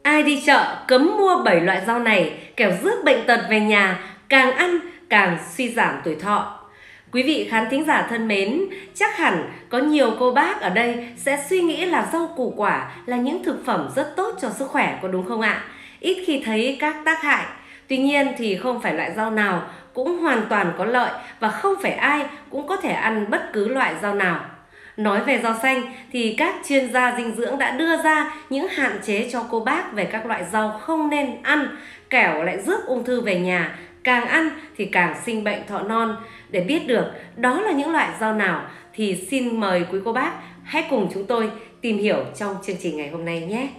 Ai đi chợ cấm mua 7 loại rau này, kẻo rước bệnh tật về nhà, càng ăn càng suy giảm tuổi thọ. Quý vị khán thính giả thân mến, chắc hẳn có nhiều cô bác ở đây sẽ suy nghĩ là rau củ quả là những thực phẩm rất tốt cho sức khỏe, có đúng không ạ? Ít khi thấy các tác hại. Tuy nhiên thì không phải loại rau nào cũng hoàn toàn có lợi và không phải ai cũng có thể ăn bất cứ loại rau nào. Nói về rau xanh thì các chuyên gia dinh dưỡng đã đưa ra những hạn chế cho cô bác về các loại rau không nên ăn, kẻo lại rước ung thư về nhà, càng ăn thì càng sinh bệnh thọ non. Để biết được đó là những loại rau nào thì xin mời quý cô bác hãy cùng chúng tôi tìm hiểu trong chương trình ngày hôm nay nhé.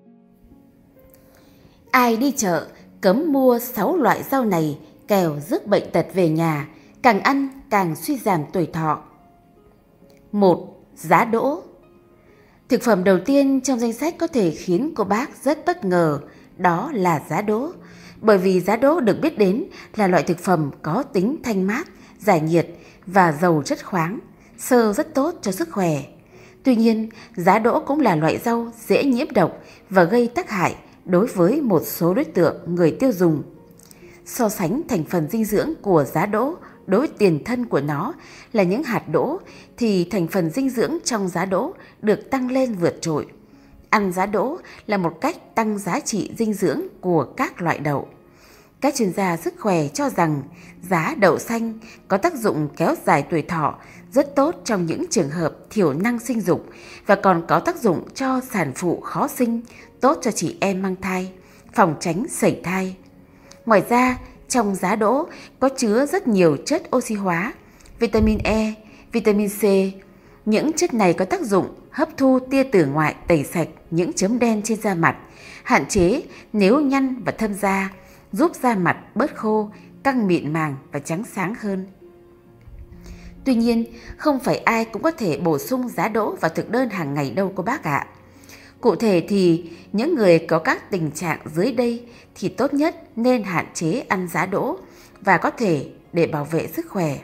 Ai đi chợ cấm mua 6 loại rau này, kẻo rước bệnh tật về nhà, càng ăn càng suy giảm tuổi thọ. 1. Giá đỗ. Thực phẩm đầu tiên trong danh sách có thể khiến cô bác rất bất ngờ, đó là giá đỗ. Bởi vì giá đỗ được biết đến là loại thực phẩm có tính thanh mát, giải nhiệt và giàu chất khoáng, xơ rất tốt cho sức khỏe. Tuy nhiên, giá đỗ cũng là loại rau dễ nhiễm độc và gây tác hại đối với một số đối tượng người tiêu dùng. So sánh thành phần dinh dưỡng của giá đỗ đối với tiền thân của nó là những hạt đỗ thì thành phần dinh dưỡng trong giá đỗ được tăng lên vượt trội. Ăn giá đỗ là một cách tăng giá trị dinh dưỡng của các loại đậu. Các chuyên gia sức khỏe cho rằng giá đậu xanh có tác dụng kéo dài tuổi thọ rất tốt trong những trường hợp thiểu năng sinh dục và còn có tác dụng cho sản phụ khó sinh, tốt cho chị em mang thai, phòng tránh sẩy thai. Ngoài ra, trong giá đỗ có chứa rất nhiều chất oxy hóa, vitamin E, vitamin C. Những chất này có tác dụng hấp thu tia tử ngoại tẩy sạch những chấm đen trên da mặt, hạn chế nếu nhăn và thâm da, giúp da mặt bớt khô, căng mịn màng và trắng sáng hơn. Tuy nhiên, không phải ai cũng có thể bổ sung giá đỗ vào thực đơn hàng ngày đâu cô bác ạ. Cụ thể thì những người có các tình trạng dưới đây thì tốt nhất nên hạn chế ăn giá đỗ và có thể để bảo vệ sức khỏe.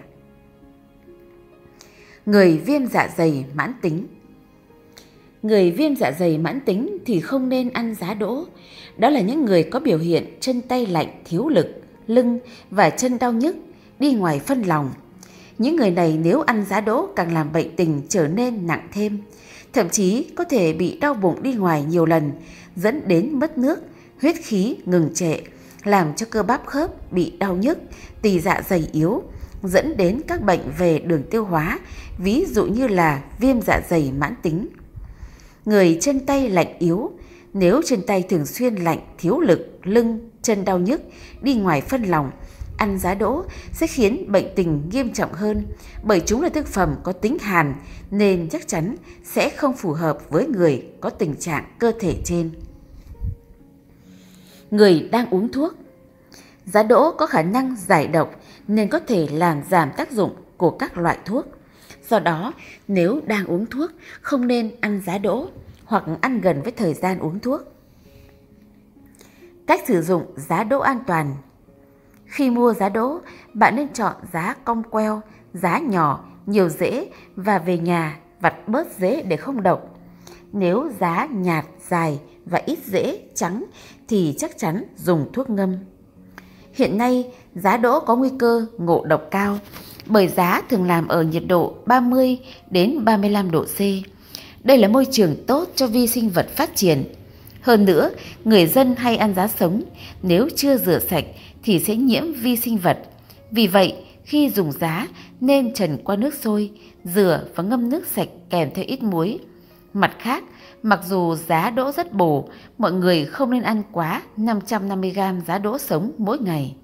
Người viêm dạ dày mãn tính. Người viêm dạ dày mãn tính thì không nên ăn giá đỗ. Đó là những người có biểu hiện chân tay lạnh, thiếu lực, lưng và chân đau nhức, đi ngoài phân lòng. Những người này nếu ăn giá đỗ càng làm bệnh tình trở nên nặng thêm. Thậm chí có thể bị đau bụng đi ngoài nhiều lần, dẫn đến mất nước, huyết khí ngừng trệ, làm cho cơ bắp khớp bị đau nhức, tỳ dạ dày yếu, dẫn đến các bệnh về đường tiêu hóa, ví dụ như là viêm dạ dày mãn tính. Người chân tay lạnh yếu, nếu chân tay thường xuyên lạnh, thiếu lực, lưng, chân đau nhức, đi ngoài phân lòng, ăn giá đỗ sẽ khiến bệnh tình nghiêm trọng hơn, bởi chúng là thực phẩm có tính hàn nên chắc chắn sẽ không phù hợp với người có tình trạng cơ thể trên. Người đang uống thuốc. Giá đỗ có khả năng giải độc nên có thể làm giảm tác dụng của các loại thuốc. Do đó, nếu đang uống thuốc, không nên ăn giá đỗ hoặc ăn gần với thời gian uống thuốc. Cách sử dụng giá đỗ an toàn. Khi mua giá đỗ, bạn nên chọn giá cong queo, giá nhỏ, nhiều rễ và về nhà vặt bớt rễ để không độc. Nếu giá nhạt, dài và ít rễ, trắng thì chắc chắn dùng thuốc ngâm. Hiện nay, giá đỗ có nguy cơ ngộ độc cao bởi giá thường làm ở nhiệt độ 30 đến 35 độ C. Đây là môi trường tốt cho vi sinh vật phát triển. Hơn nữa, người dân hay ăn giá sống, nếu chưa rửa sạch thì sẽ nhiễm vi sinh vật. Vì vậy, khi dùng giá nên trần qua nước sôi, rửa và ngâm nước sạch kèm theo ít muối. Mặt khác, mặc dù giá đỗ rất bổ, mọi người không nên ăn quá 550g giá đỗ sống mỗi ngày.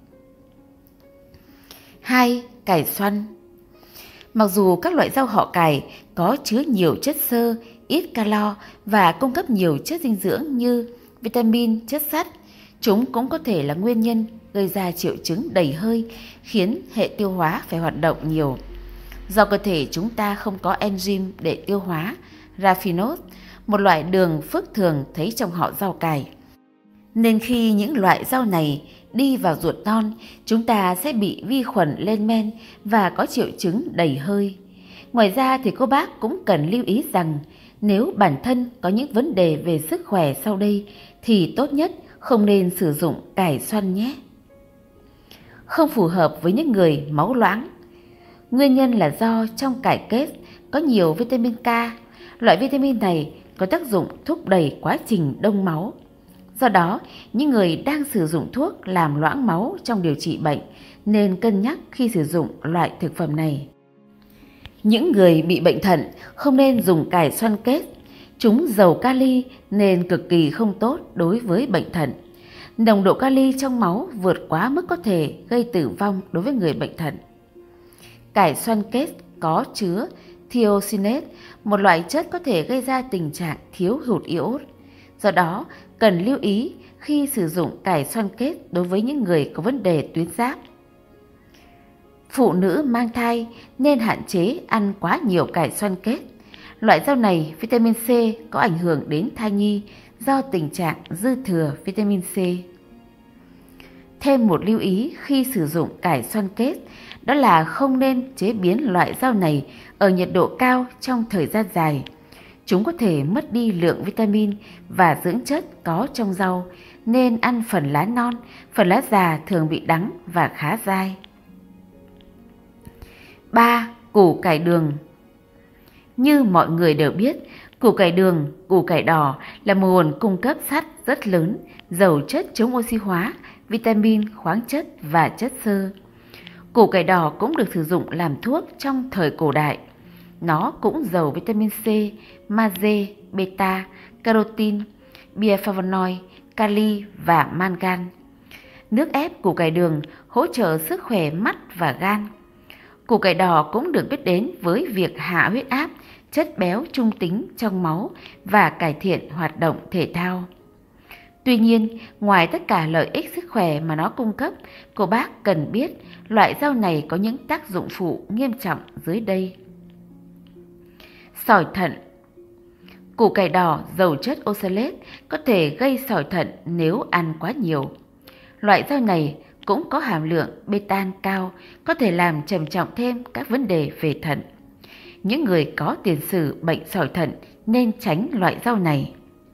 2. Cải xoăn. Mặc dù các loại rau họ cải có chứa nhiều chất xơ, ít calo và cung cấp nhiều chất dinh dưỡng như vitamin, chất sắt, chúng cũng có thể là nguyên nhân gây ra triệu chứng đầy hơi, khiến hệ tiêu hóa phải hoạt động nhiều. Do cơ thể chúng ta không có enzyme để tiêu hóa raffinose, một loại đường phước thường thấy trong họ rau cải. Nên khi những loại rau này đi vào ruột non, chúng ta sẽ bị vi khuẩn lên men và có triệu chứng đầy hơi. Ngoài ra thì cô bác cũng cần lưu ý rằng nếu bản thân có những vấn đề về sức khỏe sau đây thì tốt nhất không nên sử dụng cải xoăn nhé. Không phù hợp với những người máu loãng. Nguyên nhân là do trong cải kết có nhiều vitamin K. Loại vitamin này có tác dụng thúc đẩy quá trình đông máu. Do đó, những người đang sử dụng thuốc làm loãng máu trong điều trị bệnh nên cân nhắc khi sử dụng loại thực phẩm này. Những người bị bệnh thận không nên dùng cải xoăn kết. Chúng giàu kali nên cực kỳ không tốt đối với bệnh thận. Nồng độ kali trong máu vượt quá mức có thể gây tử vong đối với người bệnh thận. Cải xoăn kết có chứa thiosinate, một loại chất có thể gây ra tình trạng thiếu hụt iốt. Do đó, cần lưu ý khi sử dụng cải xoăn kết đối với những người có vấn đề tuyến giáp. Phụ nữ mang thai nên hạn chế ăn quá nhiều cải xoăn kết. Loại rau này vitamin C có ảnh hưởng đến thai nhi do tình trạng dư thừa vitamin C. Thêm một lưu ý khi sử dụng cải xoăn kết đó là không nên chế biến loại rau này ở nhiệt độ cao trong thời gian dài. Chúng có thể mất đi lượng vitamin và dưỡng chất có trong rau, nên ăn phần lá non, phần lá già thường bị đắng và khá dai. 3. Củ cải đường. Như mọi người đều biết, củ cải đường, củ cải đỏ là một nguồn cung cấp sắt rất lớn, giàu chất chống oxy hóa, vitamin, khoáng chất và chất xơ. Củ cải đỏ cũng được sử dụng làm thuốc trong thời cổ đại. Nó cũng giàu vitamin C, magie, beta, carotin, bioflavonoid, kali và mangan. Nước ép củ cải đường hỗ trợ sức khỏe mắt và gan. Củ cải đỏ cũng được biết đến với việc hạ huyết áp, chất béo trung tính trong máu và cải thiện hoạt động thể thao. Tuy nhiên, ngoài tất cả lợi ích sức khỏe mà nó cung cấp, cô bác cần biết loại rau này có những tác dụng phụ nghiêm trọng dưới đây. Sỏi thận. Củ cải đỏ giàu chất oxalate có thể gây sỏi thận nếu ăn quá nhiều. Loại rau này cũng có hàm lượng betan cao, có thể làm trầm trọng thêm các vấn đề về thận. Những người có tiền sử bệnh sỏi thận nên tránh loại rau này.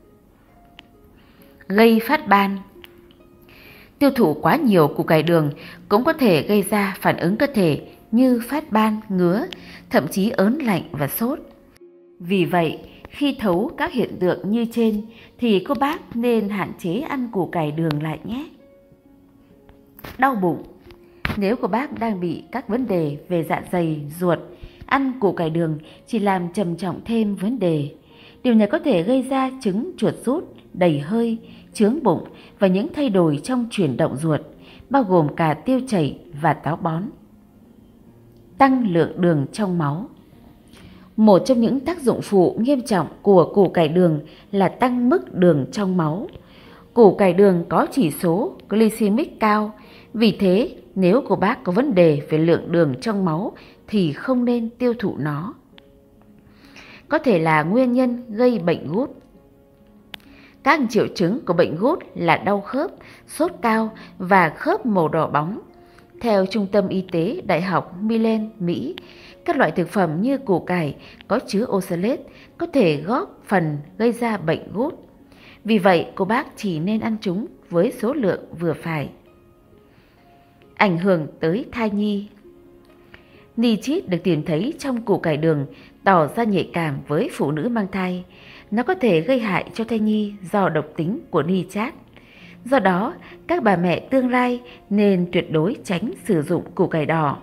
Gây phát ban. Tiêu thụ quá nhiều củ cải đường cũng có thể gây ra phản ứng cơ thể như phát ban, ngứa, thậm chí ớn lạnh và sốt. Vì vậy, khi thấu các hiện tượng như trên thì cô bác nên hạn chế ăn củ cải đường lại nhé. Đau bụng. Nếu cô bác đang bị các vấn đề về dạ dày, ruột, ăn củ cải đường chỉ làm trầm trọng thêm vấn đề. Điều này có thể gây ra chứng chuột rút, đầy hơi, chướng bụng và những thay đổi trong chuyển động ruột, bao gồm cả tiêu chảy và táo bón. Tăng lượng đường trong máu. Một trong những tác dụng phụ nghiêm trọng của củ cải đường là tăng mức đường trong máu. Củ cải đường có chỉ số glycemic cao, vì thế nếu cô bác có vấn đề về lượng đường trong máu thì không nên tiêu thụ nó. Có thể là nguyên nhân gây bệnh gút. Các triệu chứng của bệnh gút là đau khớp, sốt cao và khớp màu đỏ bóng. Theo Trung tâm Y tế Đại học Milan, Mỹ, các loại thực phẩm như củ cải có chứa oxalate có thể góp phần gây ra bệnh gút. Vì vậy, cô bác chỉ nên ăn chúng với số lượng vừa phải. Ảnh hưởng tới thai nhi. Nitrit được tìm thấy trong củ cải đường tỏ ra nhạy cảm với phụ nữ mang thai. Nó có thể gây hại cho thai nhi do độc tính của nitrat. Do đó, các bà mẹ tương lai nên tuyệt đối tránh sử dụng củ cải đỏ.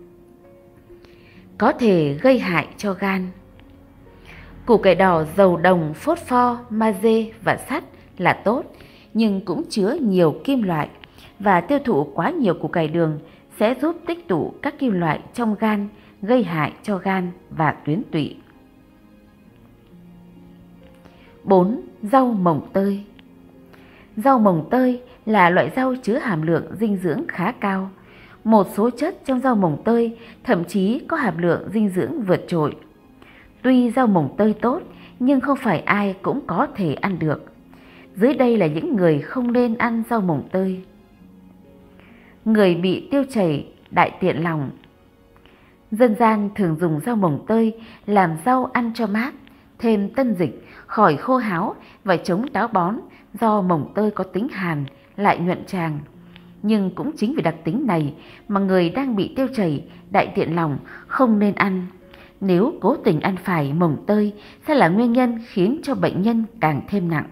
Có thể gây hại cho gan. Củ cải đỏ giàu đồng, phốt pho, magie và sắt là tốt, nhưng cũng chứa nhiều kim loại, và tiêu thụ quá nhiều củ cải đường sẽ giúp tích tụ các kim loại trong gan, gây hại cho gan và tuyến tụy. 4. Rau mồng tơi. Rau mồng tơi là loại rau chứa hàm lượng dinh dưỡng khá cao. Một số chất trong rau mồng tơi thậm chí có hàm lượng dinh dưỡng vượt trội. Tuy rau mồng tơi tốt, nhưng không phải ai cũng có thể ăn được. Dưới đây là những người không nên ăn rau mồng tơi. Người bị tiêu chảy, đại tiện lòng. Dân gian thường dùng rau mồng tơi làm rau ăn cho mát, thêm tân dịch, khỏi khô háo và chống táo bón do mồng tơi có tính hàn lại nhuận tràng. Nhưng cũng chính vì đặc tính này mà người đang bị tiêu chảy, đại tiện lòng không nên ăn. Nếu cố tình ăn phải mồng tơi sẽ là nguyên nhân khiến cho bệnh nhân càng thêm nặng.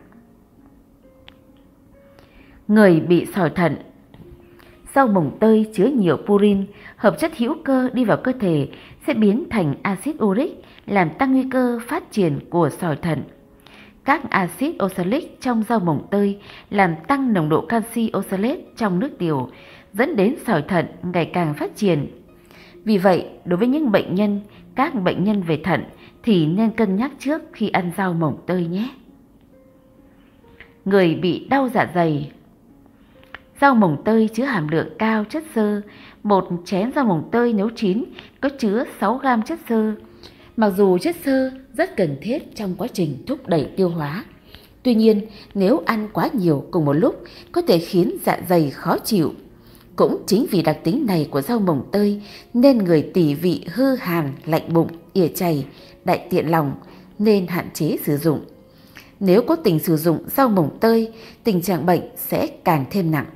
Người bị sỏi thận. Rau mồng tơi chứa nhiều purin, hợp chất hữu cơ đi vào cơ thể sẽ biến thành axit uric, làm tăng nguy cơ phát triển của sỏi thận. Các axit oxalic trong rau mồng tơi làm tăng nồng độ canxi oxalate trong nước tiểu, dẫn đến sỏi thận ngày càng phát triển. Vì vậy, đối với những các bệnh nhân về thận thì nên cân nhắc trước khi ăn rau mồng tơi nhé. Người bị đau dạ dày. Rau mồng tơi chứa hàm lượng cao chất xơ. Một chén rau mồng tơi nấu chín có chứa 6 gram chất xơ. Mặc dù chất xơ rất cần thiết trong quá trình thúc đẩy tiêu hóa, tuy nhiên nếu ăn quá nhiều cùng một lúc có thể khiến dạ dày khó chịu. Cũng chính vì đặc tính này của rau mồng tơi nên người tỳ vị hư hàn, lạnh bụng, ỉa chảy, đại tiện lòng nên hạn chế sử dụng. Nếu cố tình sử dụng rau mồng tơi, tình trạng bệnh sẽ càng thêm nặng.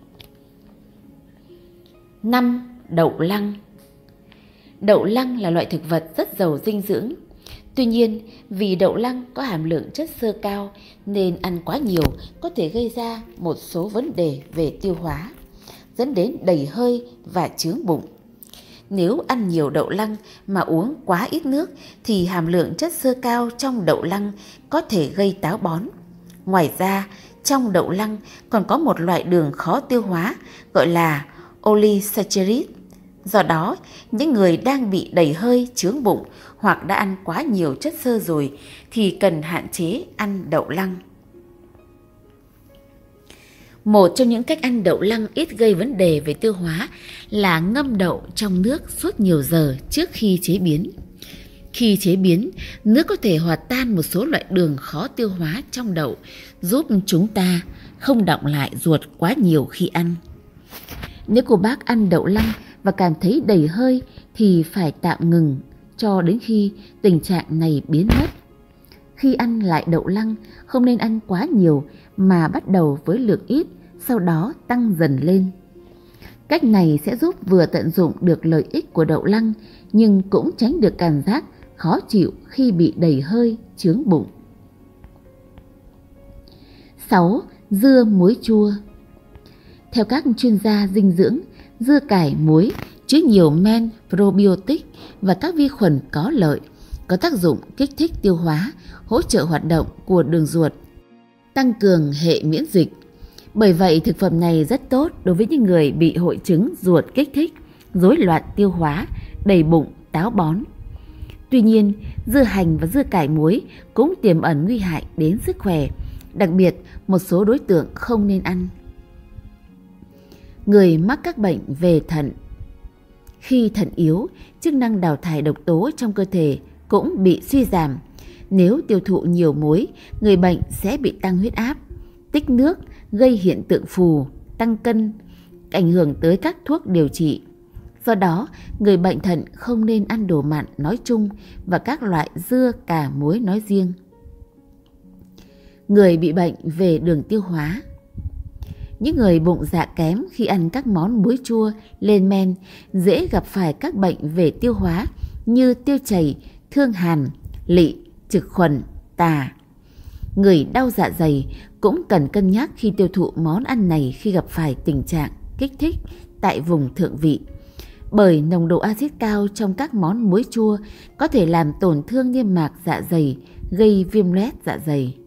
5. Đậu lăng. Đậu lăng là loại thực vật rất giàu dinh dưỡng. Tuy nhiên, vì đậu lăng có hàm lượng chất xơ cao nên ăn quá nhiều có thể gây ra một số vấn đề về tiêu hóa, dẫn đến đầy hơi và chướng bụng. Nếu ăn nhiều đậu lăng mà uống quá ít nước thì hàm lượng chất xơ cao trong đậu lăng có thể gây táo bón. Ngoài ra, trong đậu lăng còn có một loại đường khó tiêu hóa gọi là polysaccharide. Do đó, những người đang bị đầy hơi, chướng bụng hoặc đã ăn quá nhiều chất xơ rồi thì cần hạn chế ăn đậu lăng. Một trong những cách ăn đậu lăng ít gây vấn đề về tiêu hóa là ngâm đậu trong nước suốt nhiều giờ trước khi chế biến. Khi chế biến, nước có thể hòa tan một số loại đường khó tiêu hóa trong đậu, giúp chúng ta không đọng lại ruột quá nhiều khi ăn. Nếu cô bác ăn đậu lăng và cảm thấy đầy hơi thì phải tạm ngừng cho đến khi tình trạng này biến mất. Khi ăn lại đậu lăng, không nên ăn quá nhiều mà bắt đầu với lượng ít, sau đó tăng dần lên. Cách này sẽ giúp vừa tận dụng được lợi ích của đậu lăng nhưng cũng tránh được cảm giác khó chịu khi bị đầy hơi, chướng bụng. 6. Dưa muối chua. Theo các chuyên gia dinh dưỡng, dưa cải muối chứa nhiều men probiotic và các vi khuẩn có lợi, có tác dụng kích thích tiêu hóa, hỗ trợ hoạt động của đường ruột, tăng cường hệ miễn dịch. Bởi vậy, thực phẩm này rất tốt đối với những người bị hội chứng ruột kích thích, rối loạn tiêu hóa, đầy bụng, táo bón. Tuy nhiên, dưa hành và dưa cải muối cũng tiềm ẩn nguy hại đến sức khỏe, đặc biệt một số đối tượng không nên ăn. Người mắc các bệnh về thận. Khi thận yếu, chức năng đào thải độc tố trong cơ thể cũng bị suy giảm. Nếu tiêu thụ nhiều muối, người bệnh sẽ bị tăng huyết áp, tích nước, gây hiện tượng phù, tăng cân, ảnh hưởng tới các thuốc điều trị. Do đó, người bệnh thận không nên ăn đồ mặn nói chung và các loại dưa, cà, muối nói riêng. Người bị bệnh về đường tiêu hóa. Những người bụng dạ kém khi ăn các món muối chua, lên men dễ gặp phải các bệnh về tiêu hóa như tiêu chảy, thương hàn, lỵ, trực khuẩn, tả. Người đau dạ dày cũng cần cân nhắc khi tiêu thụ món ăn này khi gặp phải tình trạng kích thích tại vùng thượng vị. Bởi nồng độ axit cao trong các món muối chua có thể làm tổn thương niêm mạc dạ dày, gây viêm loét dạ dày.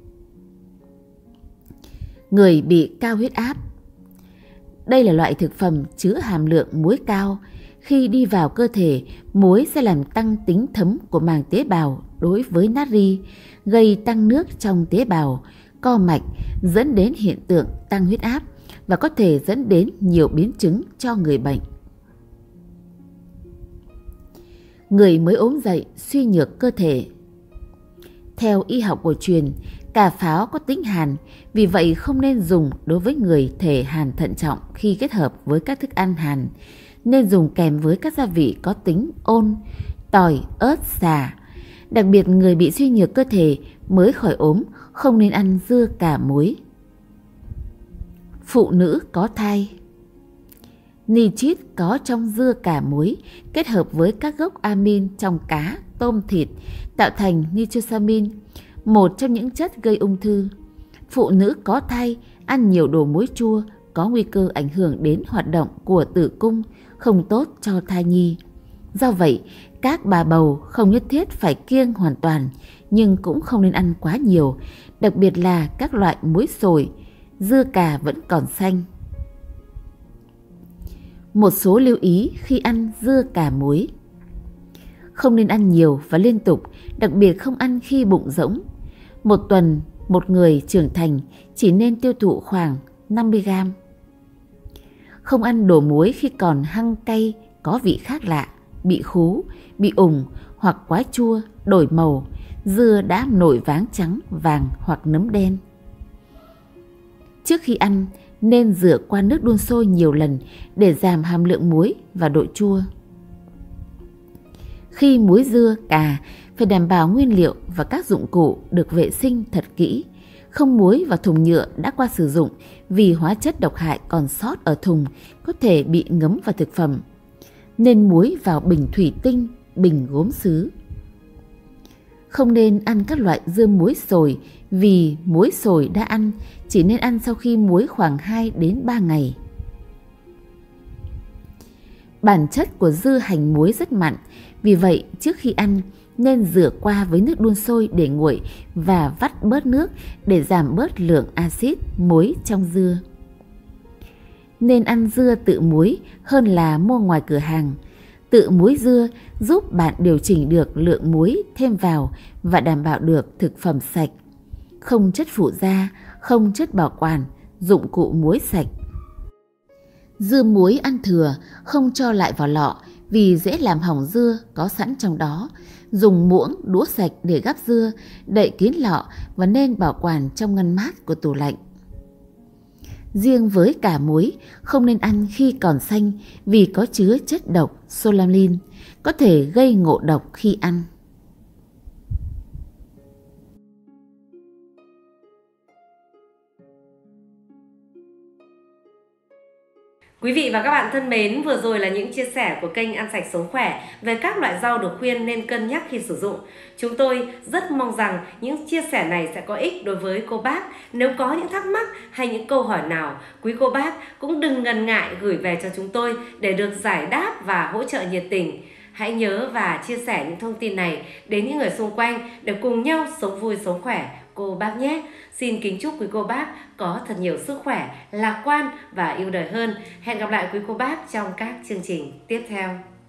Người bị cao huyết áp. Đây là loại thực phẩm chứa hàm lượng muối cao. Khi đi vào cơ thể, muối sẽ làm tăng tính thấm của màng tế bào đối với natri, gây tăng nước trong tế bào, co mạch, dẫn đến hiện tượng tăng huyết áp và có thể dẫn đến nhiều biến chứng cho người bệnh. Người mới ốm dậy, suy nhược cơ thể. Theo y học cổ truyền, cà pháo có tính hàn, vì vậy không nên dùng đối với người thể hàn thận trọng khi kết hợp với các thức ăn hàn. Nên dùng kèm với các gia vị có tính ôn, tỏi, ớt, sả. Đặc biệt người bị suy nhược cơ thể mới khỏi ốm không nên ăn dưa cà muối. phụ nữ có thai. Nitrit có trong dưa cà muối kết hợp với các gốc amin trong cá, tôm, thịt tạo thành nitrosamin, một trong những chất gây ung thư. Phụ nữ có thai ăn nhiều đồ muối chua có nguy cơ ảnh hưởng đến hoạt động của tử cung, không tốt cho thai nhi. Do vậy, các bà bầu không nhất thiết phải kiêng hoàn toàn, nhưng cũng không nên ăn quá nhiều, đặc biệt là các loại muối sồi, dưa cà vẫn còn xanh. Một số lưu ý khi ăn dưa cà muối. Không nên ăn nhiều và liên tục, đặc biệt không ăn khi bụng rỗng. Một tuần, một người trưởng thành chỉ nên tiêu thụ khoảng 50 gram. Không ăn đồ muối khi còn hăng cay, có vị khác lạ, bị khú, bị ủng hoặc quá chua, đổi màu, dưa đã nổi váng trắng, vàng hoặc nấm đen. Trước khi ăn, nên rửa qua nước đun sôi nhiều lần để giảm hàm lượng muối và độ chua. Khi muối dưa, cà, phải đảm bảo nguyên liệu và các dụng cụ được vệ sinh thật kỹ. Không muối vào thùng nhựa đã qua sử dụng vì hóa chất độc hại còn sót ở thùng có thể bị ngấm vào thực phẩm. Nên muối vào bình thủy tinh, bình gốm sứ. Không nên ăn các loại dưa muối sồi vì muối sồi đã ăn chỉ nên ăn sau khi muối khoảng 2 đến 3 ngày. Bản chất của dưa hành muối rất mặn, vì vậy trước khi ăn nên rửa qua với nước đun sôi để nguội và vắt bớt nước để giảm bớt lượng axit muối trong dưa. Nên ăn dưa tự muối hơn là mua ngoài cửa hàng. Tự muối dưa giúp bạn điều chỉnh được lượng muối thêm vào và đảm bảo được thực phẩm sạch, không chất phụ gia, không chất bảo quản, dụng cụ muối sạch. Dưa muối ăn thừa không cho lại vào lọ vì dễ làm hỏng dưa có sẵn trong đó. Dùng muỗng, đũa sạch để gắp dưa, đậy kín lọ và nên bảo quản trong ngăn mát của tủ lạnh. Riêng với cà muối, không nên ăn khi còn xanh vì có chứa chất độc solanine, có thể gây ngộ độc khi ăn. Quý vị và các bạn thân mến, vừa rồi là những chia sẻ của kênh Ăn Sạch Sống Khỏe về các loại rau được khuyên nên cân nhắc khi sử dụng. Chúng tôi rất mong rằng những chia sẻ này sẽ có ích đối với cô bác. Nếu có những thắc mắc hay những câu hỏi nào, quý cô bác cũng đừng ngần ngại gửi về cho chúng tôi để được giải đáp và hỗ trợ nhiệt tình. Hãy nhớ và chia sẻ những thông tin này đến những người xung quanh để cùng nhau sống vui sống khỏe cô bác nhé. Xin kính chúc quý cô bác có thật nhiều sức khỏe, lạc quan và yêu đời hơn. Hẹn gặp lại quý cô bác trong các chương trình tiếp theo.